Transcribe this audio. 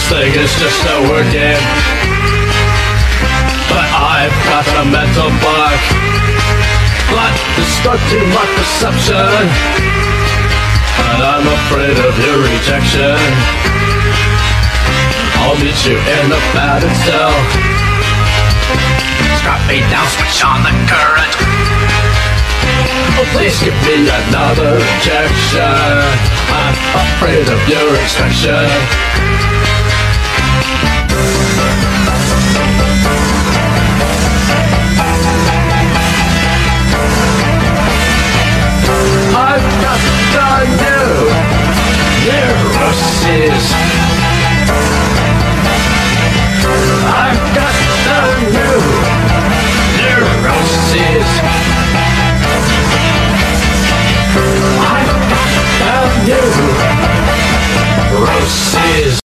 thing is just a word game, but I've got a mental block. Blood distorting my perception, and I'm afraid of your rejection. I'll meet you in the padded cell. Strap me down, switch on the current. Oh, please give me another injection. I'm afraid of your extraction. I've got the new neuroses.